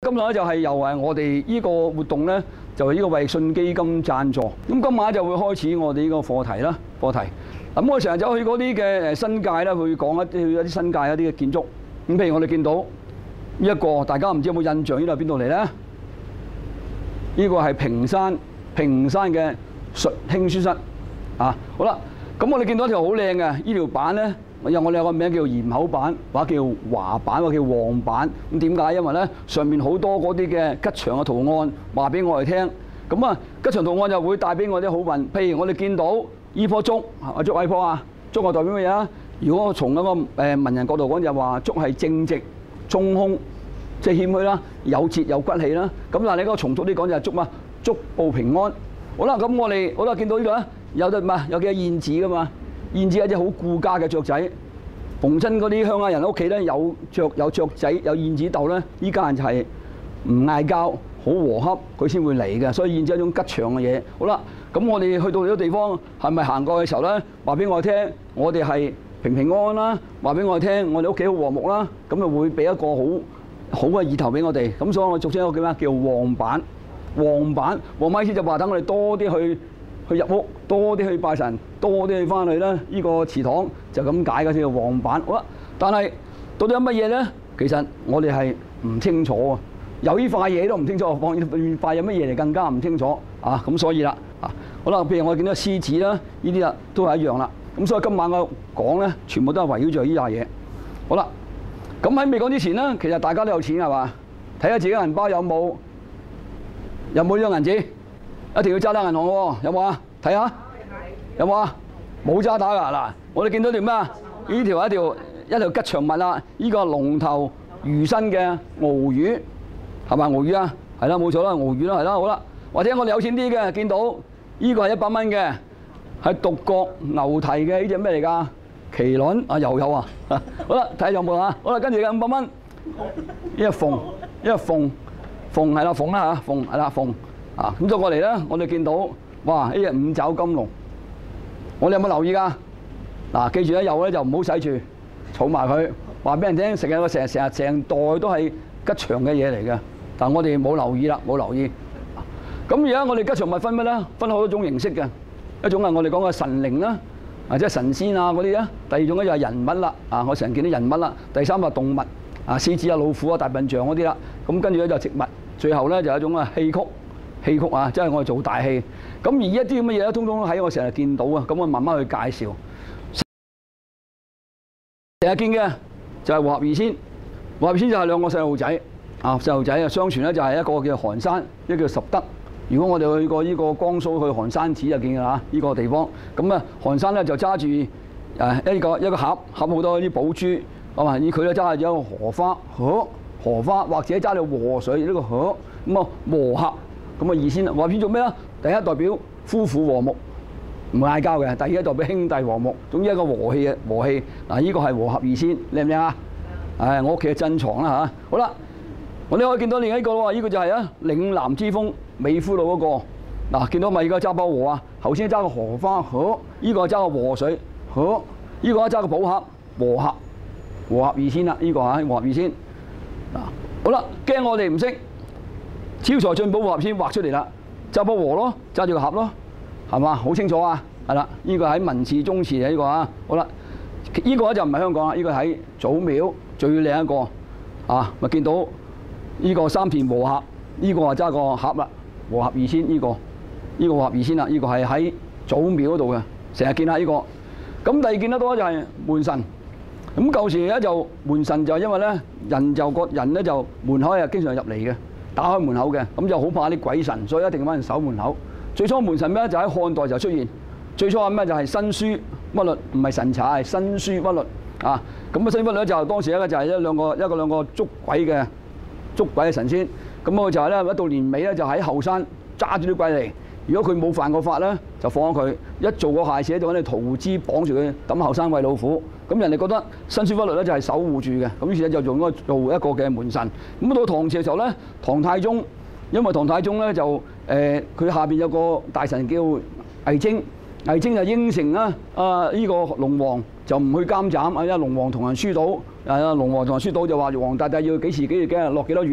今日咧就係由我哋呢個活動咧，就係呢個衛信基金贊助。咁今晚就會開始我哋呢個課題啦。課題咁我成日走去嗰啲嘅新界咧，去講一啲新界一啲嘅建築。咁譬如我哋見到呢一個，大家唔知有冇印象？呢度係邊度嚟咧？呢個係屏山嘅述興書室啊。好啦，咁我哋見到一條好靚嘅呢條板咧。我哋有個名叫鹽口板，或者叫華板，或者叫黃板。咁點解？因為咧上面好多嗰啲嘅吉祥嘅圖案，話俾我哋聽。咁啊，吉祥圖案就會帶俾我啲好運。譬如我哋見到呢棵竹，竹係棵啊，竹係代表乜嘢啊？如果我從一個文人角度講，就話竹係正直、中空，即係謙虛啦，有節有骨氣啦。咁但係你嗰個重複啲講就係竹嘛，竹報平安。好啦，咁我哋好啦，見到呢度咧，有隻嘛，有幾隻燕子噶嘛。燕子係一隻好顧家嘅雀仔，逢親嗰啲鄉下人屋企咧有雀仔有燕子竇咧，依家人就係唔嗌交，好和洽，佢先會嚟嘅。所以燕子係一種吉祥嘅嘢。好啦，咁我哋去到呢個地方，係咪行過嘅時候咧，話俾我聽，我哋係平平安安啦，話俾我哋聽，我哋屋企好和睦啦，咁就會俾一個好嘅意頭俾我哋。咁所以我俗稱一個叫咩？叫旺板。旺板意思就話等我哋多啲去入屋，多啲去拜神，多啲去翻去啦。呢個祠堂就咁解嘅，叫做旺板。好啦，但係到底有乜嘢咧？其實我哋係唔清楚啊。有呢塊嘢都唔清楚，放呢塊有乜嘢嚟更加唔清楚啊。咁所以啦，好啦，譬如我見到獅子啦，呢啲啦都係一樣啦。咁所以今晚我講咧，全部都係圍繞住呢樣嘢。好啦，咁喺未講之前咧，其實大家都有錢係嘛？睇下自己銀包有冇呢張銀紙。一定要揸打銀行喎，有冇啊？睇下，有冇啊？冇揸打㗎嗱，我哋見到條咩啊？呢條係一條吉祥物啦，呢個龍頭魚身嘅鰲魚，係咪鰲魚啊？係啦，冇錯啦，鰲魚啦，係啦，好啦。或者我哋有錢啲嘅，見到呢個係100蚊嘅，係獨角牛蹄嘅，呢隻咩嚟㗎？麒麟啊，又有啊！好啦，睇下有冇啊？好啦，跟住嘅500蚊，呢個鳳係啦，鳳啦嚇，鳳係啦，鳳。啊，咁再過嚟咧，我哋見到哇，呢隻五爪金龍，我哋有冇留意㗎？嗱，記住咧，有咧就唔好洗住，儲埋佢，話俾人聽，成袋都係吉祥嘅嘢嚟嘅。但係我哋冇留意啦，冇留意。咁而家我哋吉祥物分乜咧？分好多種形式嘅，一種係我哋講嘅神靈啦，即係神仙啊嗰啲啦。第二種咧就係人物啦，我成日見啲人物啦。第三個係動物，獅子啊、老虎啊、大笨象嗰啲啦。咁跟住咧就植物，最後咧就有一種戲曲啊，即係我哋做大戲。咁而一啲咁嘅嘢咧，通通喺我成日見到啊。咁我慢慢去介紹。成日見嘅就係和合二仙。和合二仙就係兩個細路仔啊，細路仔啊，相傳咧就係一個叫寒山，一個叫拾得。如果我哋去過呢個江蘇去寒山寺就見㗎啦，呢個地方。咁啊，寒山咧就揸住一個盒好多啲寶珠，係嘛？佢咧揸住一個荷花，或者揸住禾穗呢個禾，咁啊和合。咁啊二仙，和合二仙做咩啊？第一代表夫婦和睦，唔嗌交嘅；第二代表兄弟和睦，總之一個和氣嘅和氣。嗱，呢個係和合二仙，靚唔靚啊？我屋企嘅珍藏啦嚇。好啦，我哋可以見到另一個喎，呢個就係嶺南之風美孚路嗰個。嗱，見到咪而家揸把禾啊？頭先揸個荷花禾，呢個揸個禾穗禾，呢個揸個寶盒和合二仙啦。呢個和合二仙。嗱，好啦，驚我哋唔識。招財進寶和合先畫出嚟啦，揸把禾咯，揸住個盒咯，係嘛？好清楚啊，係啦，呢個喺文祠宗祠嘅呢個啊，好啦，呢個咧就唔係香港啦，呢個喺祖廟最靚一個啊，咪見到呢個三田和合，呢個啊揸個盒啦，和合二仙呢個和合二仙啦，呢個係喺祖廟嗰度嘅，成日見下呢個。咁第二見得多就係門神，咁舊時咧就門神就因為咧人就門口係經常入嚟嘅。打開門口嘅，咁就好怕啲鬼神，所以一定要揾人守門口。最初門神咩就喺漢代就出現。最初係咩就係申書屈律，唔係神茶，係申書屈律啊。咁啊，申書屈律就當時咧就係一個兩個捉鬼嘅神仙。咁我就係咧一到年尾咧就喺後山揸住啲鬼嚟。如果佢冇犯過法咧，就放咗佢；一做過壞事就揾啲桃枝綁住佢，抌後山餵老虎。咁人哋覺得申書屈律咧就係守護住嘅，咁於是咧就用咗做一個嘅門神。咁到唐朝嘅時候咧，唐太宗因為唐太宗咧就佢下邊有個大臣叫魏徵，魏徵就應承啦呢個龍王就唔去監斬，因為龍王同人輸到，龍王同人輸到就話皇帝要幾時落幾多雨，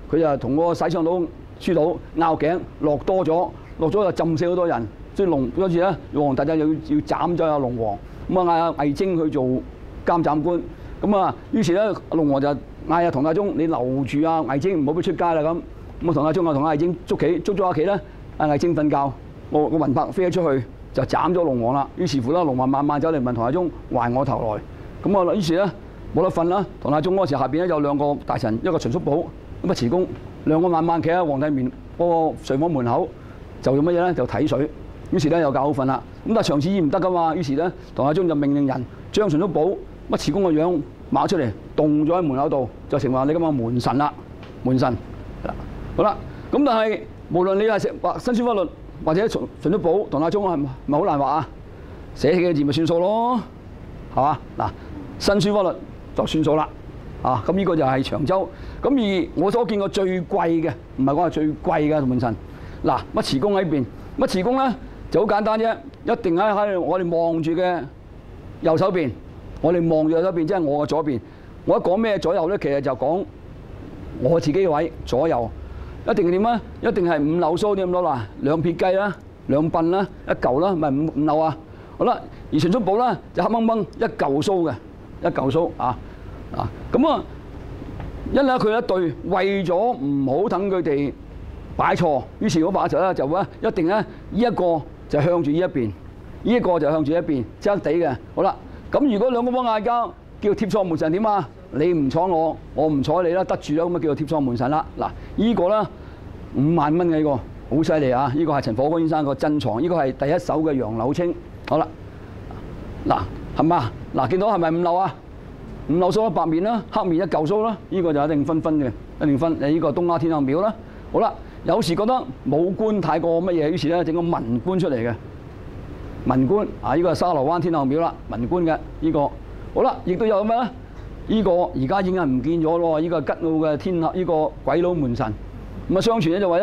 佢就同嗰個洗相佬、書佬拗頸，落多咗就浸死好多人。所以嗰次咧，玉皇大帝要斬咗阿龍王，咁啊嗌魏徵去做監斬官。咁啊，於是咧，龍王就嗌阿唐太宗：你留住阿魏徵，唔好俾出街啦咁。咁啊，唐太宗同阿魏徵捉咗阿棋咧，阿魏徵瞓覺，個魂魄飛咗出去，就斬咗龍王啦。於是乎咧，龍王慢慢走嚟問唐太宗還我頭來。咁啊，於是咧冇得瞓啦。唐太宗嗰時下邊咧有兩個大臣，一個秦叔寶，咁啊慈公，兩個慢慢企喺皇帝面嗰個睡房門口，就用乜嘢咧？就睇水。於是咧又覺好瞓啦。咁但係長此以唔得噶嘛。於是咧，唐太宗就命令人將秦叔寶乜慈公個樣抹出嚟，凍咗喺門口度，就成為你咁嘅門神啦。門神。好啦，咁但係無論你係畫新書法律或者秦叔寶、唐太宗係咪好難畫啊？寫幾個字咪算數咯，係嘛？嗱，新書法律就算數啦。啊，咁呢個就係長洲。咁而我所見過最貴嘅，唔係講係最貴嘅門神。嗱，乜慈公喺邊？乜慈公咧就好簡單啫，一定喺我哋望住嘅右手邊。我哋望住右手邊，即係我嘅左邊。我一講咩左右咧，其實就講我自己嘅位左右。一定係點啊？一定係五柳鬚啲咁多啦，兩撇雞啦，兩鬢啦，一嚿啦，咪五柳啊！好啦，而秦叔寶咧就黑掹掹一嚿鬚嘅，一嚿鬚啊！咁啊，因為佢一對為咗唔好等佢哋擺錯，於是嗰把就咧就咧一定咧呢一個就向住呢一邊，呢一個就向住一邊，側地嘅。好啦，咁如果兩個幫嗌交，叫貼錯門神點啊？你唔睬我，我唔睬你啦，得住啦，咁啊叫做貼錯門神啦。嗱，呢個咧5萬蚊嘅呢個，好犀利啊！呢個係陳火光先生個珍藏，呢個係第一手嘅楊柳青。好啦，嗱係嘛？嗱見到係咪五柳啊？五柳鬚白面啦，黑面一嚿鬚啦，呢個就一定分嘅，一定分。呢個東亞天后廟啦。好啦，有時覺得武官太過乜嘢，於是咧整個文官出嚟嘅文官啊，呢個係沙螺灣天后廟啦，文官嘅呢個。好啦，亦都有咩咧？呢個而家已經係唔見咗咯，呢個吉澳嘅天后，呢個鬼佬門神。咁啊，相傳咧就話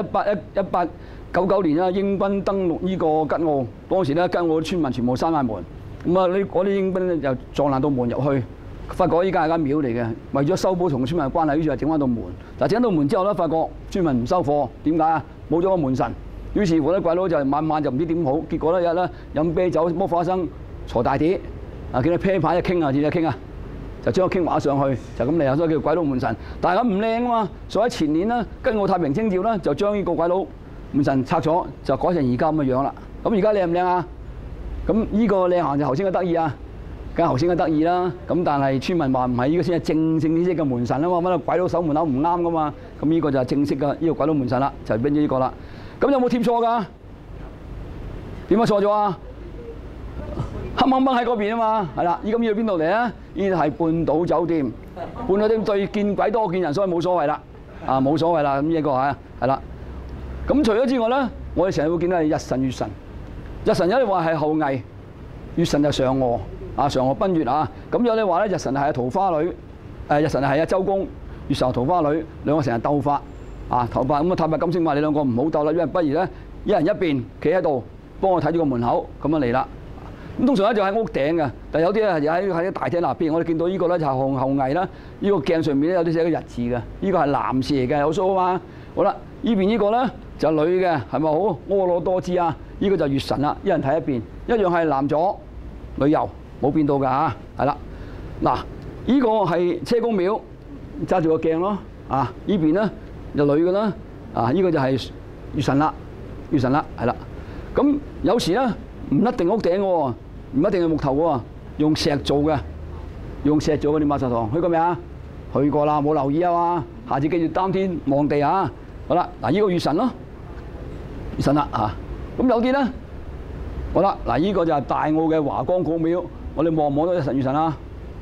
1899年啦，英軍登陸呢個吉澳，當時咧吉澳啲村民全部閂埋門，咁啊嗰啲英軍咧就撞爛道門入去，發覺依家係間廟嚟嘅，為咗修補同村民嘅關係，於是就整翻道門。但係整到門之後咧，發覺村民唔收貨，點解啊？冇咗個門神，於是乎咧鬼佬就晚晚就唔知點好，結果咧日咧飲啤酒、剝花生、鋤大碟，啊見到啤牌一傾啊，點解傾啊？就將個傾畫上去，就咁嚟啊！所以叫鬼佬門神。但係咁唔靚啊嘛，所以喺前年咧，吉澳太平清醮咧，就將呢個鬼佬門神拆咗，就改成而家咁嘅樣啦。咁而家靚唔靚啊？咁呢個靚行就頭先嘅得意啊，梗係頭先嘅得意啦。咁但係村民話唔係，呢個先係正式嘅門神啊嘛，乜嘢鬼佬守門口唔啱噶嘛。咁呢個就係正式嘅呢個鬼佬門神啦，就變咗呢個啦。咁有冇貼錯㗎？點解錯咗啊？黑掹掹喺嗰邊啊嘛，係啦，依咁要去邊度嚟咧？呢啲係半島酒店，半島酒店對見鬼多見人，所以冇所謂啦，啊冇所謂啦，咁呢個係啦。咁除咗之外咧，我哋成日會見到係日神、月神。日神有啲話係後羿，月神就嫦娥，啊嫦娥奔月啊。咁有啲話咧，日神係桃花女，日神係周公，月神係桃花女，兩個成日鬥法，啊頭髮咁啊太白金星話你兩個唔好鬥啦，因為不如咧一人一邊企喺度幫我睇住個門口，咁樣嚟啦。咁通常咧就喺屋頂嘅，但係有啲咧係喺大廳嗱，譬如我哋見到呢個咧就係後羿啦，呢個鏡上面咧有啲寫個日字嘅，呢個係男士嚟嘅，有鬚啊嘛。好啦，呢邊呢個咧就女嘅，係咪好婀娜多姿啊？呢個就月神啦，一人睇一邊，一樣係男左女右，冇變到㗎嚇，係啦。嗱，呢個係車公廟，揸住個鏡咯，啊呢邊咧就女嘅啦，啊呢個就係月神啦，月神啦，係啦。咁有時咧唔一定屋頂喎。唔一定係木頭喎，用石做嘅，用石做嘅啲馬術堂，去過未啊？去過啦，冇留意啊嘛。下次記住擔天望地啊！好啦，嗱，呢個月神咯，月神啦嚇。咁有啲咧，好啦，嗱，呢個就係大澳嘅華光古廟，我哋望唔望到日神月神啊？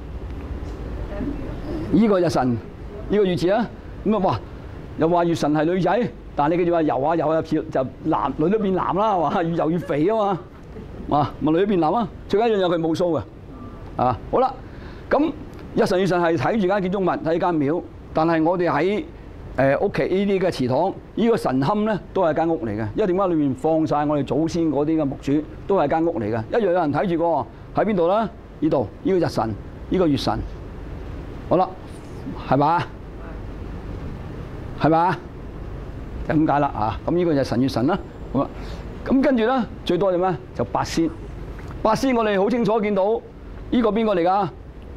呢個日神，呢個月字啊，咁啊哇，又話月神係女仔，但係你記住話游下游下就男女都變男啦，係嘛？越游越肥啊嘛。啊，咪女一邊男啊！最緊要有佢冇鬚嘅，啊好啦，咁日神月神係睇住間建築物，睇間廟，但係我哋喺屋企呢啲嘅祠堂，呢個神龕咧都係間屋嚟嘅，因為點解裏面放晒我哋祖先嗰啲嘅木柱，都係間屋嚟嘅，一樣有人睇住個喺邊度咧？呢度呢個日神，呢個月神，好啦，係嘛？ 係咪啊？就咁解啦啊！咁呢個就係神月神啦。好啦，咁跟住咧最多係咩？就八仙。八仙我哋好清楚見到呢個邊個嚟㗎？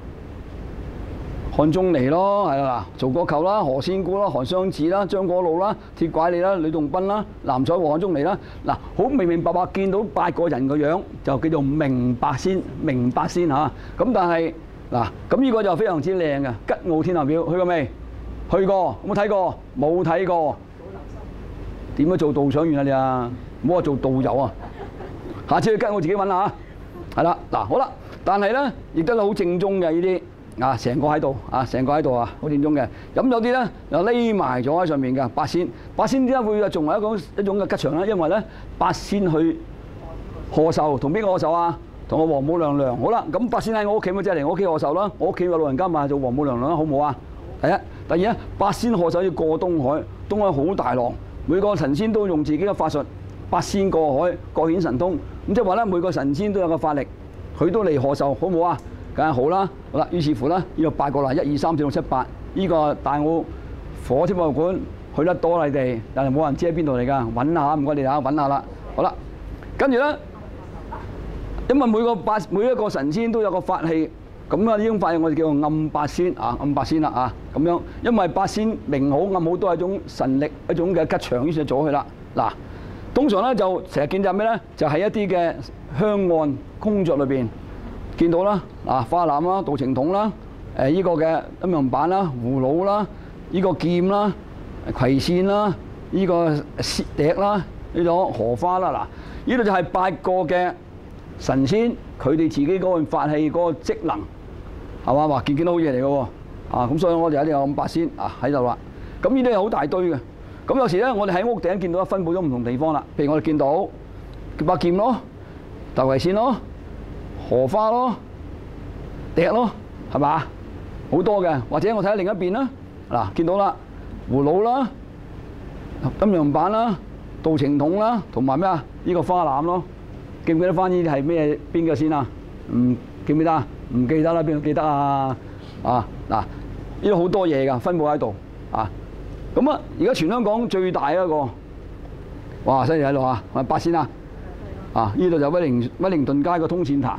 韓仲尼咯，係啦，曹國舅啦，何仙姑啦，韓湘子啦，張果老啦，鐵拐李啦，呂洞賓啦，南彩和韓仲尼啦。嗱，好明明白白見到8個人個樣，就叫做明白仙，明白仙嚇。咁但係嗱，咁呢個就非常之靚嘅吉澳天后廟，去過未？去過，有冇睇過？冇睇過。點樣做導賞員啊你啊？唔好話做導遊啊！下次去吉澳自己揾下。係啦，嗱好啦，但係咧亦都係好正宗嘅呢啲。啊！成個喺度啊，成個喺度啊，好正宗嘅。咁有啲咧又匿埋咗喺上面嘅八仙。八仙點解會仲係一種嘅吉祥咧？因為咧八仙去賀壽，同邊個賀壽啊？同我王母娘娘。好啦，咁八仙喺我屋企咪即係嚟我屋企賀壽啦。我屋企有老人家嘛，做王母娘娘啦，好唔好啊？第一，第二咧，八仙賀壽要過東海，東海好大浪，每個神仙都用自己嘅法術，八仙過海，各顯神通。咁即係話咧，每個神仙都有個法力，佢都嚟賀壽，好唔好啊？梗係好啦，好啦，於是乎咧，呢個8個啦，1、2、3、4、6、7、8，呢個大澳火車博物館去得多你哋，但係冇人知喺邊度嚟㗎，揾下唔該你嚇，揾下啦。好啦，跟住咧，因為每一個神仙都有個法器，咁啊呢種法器我哋叫做暗八仙啊，暗八仙啦啊，咁樣，因為八仙明好暗好都係一種神力，一種嘅吉祥，於是就做咗佢啦。嗱，通常咧就成日見就係咩咧？就係一啲嘅香案工作裏邊。見到啦，啊花籃啦、杜情筒啦、依個嘅陰陽板啦、葫蘆啦、依個劍啦、葵扇啦、依個笛啦、呢種荷花啦，嗱，呢度就係8個嘅神仙，佢哋自己嗰個法器嗰個職能，係嘛？話見到好嘢嚟嘅喎，啊咁所以我哋一定有8仙啊喺度啦。咁呢啲係好大堆嘅，咁有時咧我哋喺屋頂見到分佈咗唔同地方啦，譬如我哋見到把劍咯、大葵扇咯。荷花咯、笛咯，係嘛？好多嘅，或者我睇下另一邊啦。嗱，見到啦，葫蘆啦、陰陽板啦、杜情筒啦，同埋咩啊？呢個花籃咯，記唔記得翻呢啲係咩邊個先啊？唔記唔記得啊？唔記得啦，邊個記得啊？啊嗱，呢度好多嘢㗎，分佈喺度啊。咁啊，而家全香港最大一個，哇！犀利喺度啊，係咪8仙啊？啊！呢度就威靈頓街個通線壇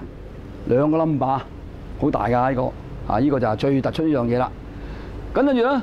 2個 number， 好大㗎呢個啊！呢個就係最突出呢樣嘢啦。咁跟住咧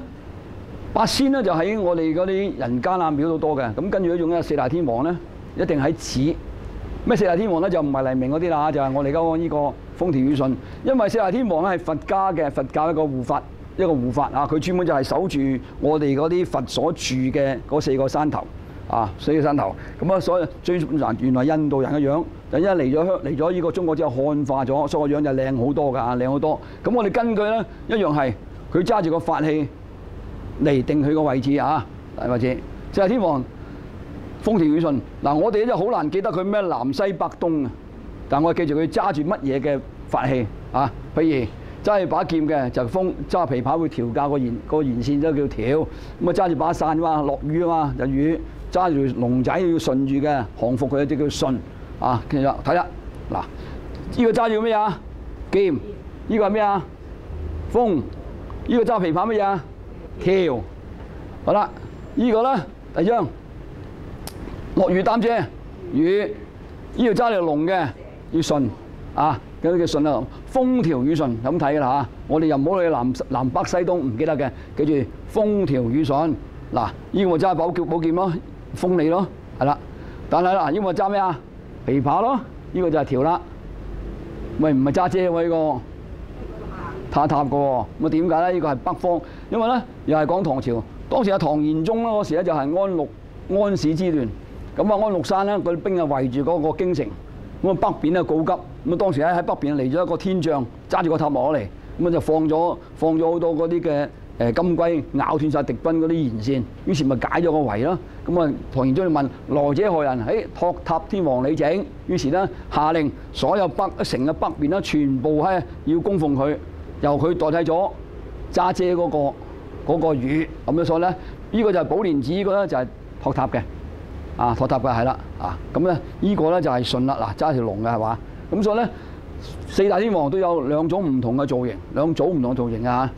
，8仙咧就喺我哋嗰啲人間啊廟都多嘅。咁跟住咧，仲有4大天王咧，一定喺此。咩4大天王咧就唔係黎明嗰啲啦，就係我哋講呢個風調雨順。因為4大天王咧係佛家嘅佛教一個護法啊，佢專門就係守住我哋嗰啲佛所住嘅嗰4個山頭。啊，4個山頭咁啊，所以最難原來印度人嘅樣，就因為嚟咗呢個中國之後漢化咗，所以個樣就靚好多㗎，靚好多。咁我哋根據咧一樣係佢揸住個法器嚟定佢個位置啊，位置。4大天王風調雨順嗱，我哋咧就好難記得佢咩南西北東啊，但我記住佢揸住乜嘢嘅法器啊，譬如揸住把劍嘅就風，揸琵琶會調校個弦線都叫調，咁啊揸住把傘啊嘛，落雨啊嘛就雨。揸住龍仔要順住嘅，降服佢就叫順啊！其實睇啦，嗱，呢個揸住咩啊？劍，呢個係咩啊？風，呢個揸琵琶乜嘢啊？調，好啦，呢個咧第二張，落雨擔遮，雨，呢個揸住龍嘅要順啊，咁叫順啊，風調雨順咁睇㗎啦嚇。我哋又唔好去南北西東唔記得嘅，記住風調雨順。嗱，呢個我揸寶劍咯。風利咯，係啦，但係嗱，呢個揸咩啊？琵琶咯，呢個就係調啦。喂，唔係揸遮喎呢個，塔嘅喎。咁啊點解咧？呢個係北方，因為咧又係講唐朝，當時阿唐玄宗咧嗰時咧就係安史之亂，咁啊安祿山咧嗰啲兵啊圍住嗰個京城，咁啊北邊咧告急，咁啊當時喺北邊嚟咗一個天將，揸住個塔落嚟，咁啊就放咗好多嗰啲嘅。金龜咬斷晒敵軍嗰啲沿線，於是咪解咗個圍咯。咁啊，唐玄宗就問來者何人？托塔天王李靖。於是咧下令所有城嘅北邊咧，全部係要供奉佢，由佢代替咗揸遮嗰個雨。咁樣所以咧，呢個就係寶蓮寺，呢個咧就係托塔嘅。啊，托塔嘅係啦。啊，咁咧呢個咧就係順啦。嗱，揸條龍嘅係嘛？咁所以咧4大天王都有2種唔同嘅造型，2組唔同嘅造型啊。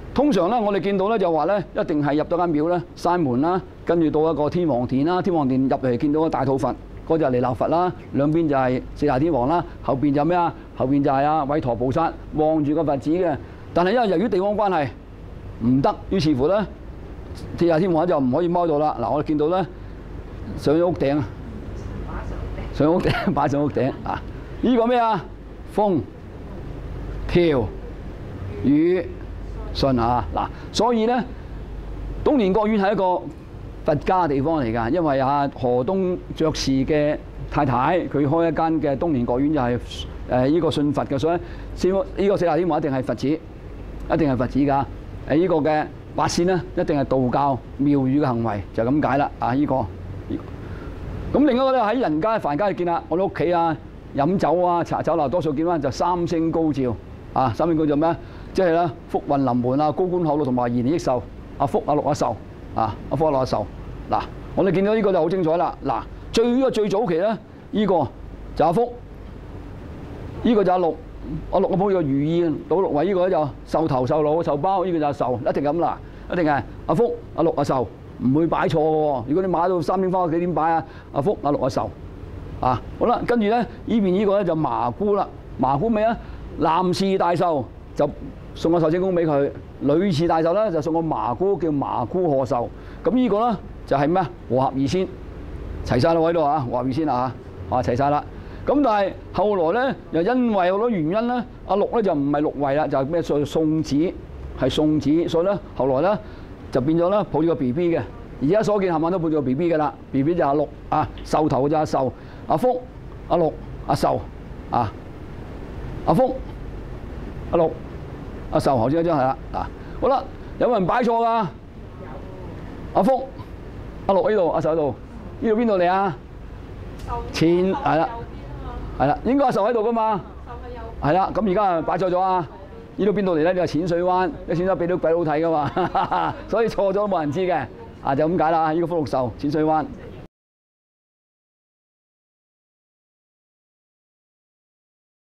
通常咧，我哋見到咧就話咧，一定係入到間廟咧，閂門啦，跟住到一個天王殿啦，天王殿入嚟見到個大肚佛，嗰就係彌勒佛啦，兩邊就係四大天王啦，後邊就咩啊？後邊就係阿韋陀菩薩望住個佛子嘅。但係因為由於地方關係唔得，於是乎咧，四大天王就唔可以踎到啦。嗱，我哋見到咧上咗屋頂啊，上屋頂擺上屋頂啊！呢個咩啊？風、調、雨、順啊！嗱，所以咧，東蓮國院係一個佛家嘅地方嚟㗎，因為阿河東爵士嘅太太佢開一間嘅東蓮國院就係呢個信佛嘅，所以呢個四大天王一定係佛子，一定係佛子㗎。呢個嘅八仙咧一定係道教廟宇嘅行為，就咁解啦。啊，呢個咁另一個咧喺人間凡間見啦，我哋屋企啊飲酒啊茶酒樓多數見翻就三星高照啊，三星高照咩？即係咧福運臨門啊，高官厚祿同埋延年益壽，阿福阿祿阿壽啊，阿福阿祿阿壽。嗱，我哋見到呢個就好精彩啦。嗱，最早期咧，呢個就阿福，呢個就阿祿，阿祿我鋪個如意倒祿位，呢個咧就壽頭壽腦壽包，呢個就係壽，一定咁啦，一定係阿福阿祿阿壽，唔會擺錯嘅喎。如果你買到3點花幾點擺啊？阿福阿祿阿壽啊，好啦，跟住咧呢邊呢個咧就麻姑啦，麻姑咩啊？男士大壽就送個壽星公俾佢，女士大壽咧就送個麻姑叫麻姑賀壽。咁呢個咧就係咩？和合二仙齊晒啦，喺度啊，和合二仙啊齊晒啦。咁但係後來咧又因為好多原因咧，阿祿咧就唔係祿位啦，就係咩？送子係送子，所以咧後來咧就變咗咧抱住個 B B 嘅。而家所見冚唪唥都抱住個 B B 嘅啦 ，B B 就阿祿啊，壽頭就阿壽，阿福阿祿阿壽啊，阿福阿祿阿壽，頭先嗰張係啦嗱，好啦，有冇人擺錯㗎？阿福阿祿呢度，阿壽喺度，呢度邊度嚟啊？前係啦，係啦，應該阿壽喺度㗎嘛？係啦，咁而家擺錯咗啊！呢度邊度嚟咧？呢個淺水灣，啲淺水灣俾到鬼佬睇㗎嘛，所以錯咗都冇人知嘅，啊就咁解啦。呢個福祿壽淺水灣。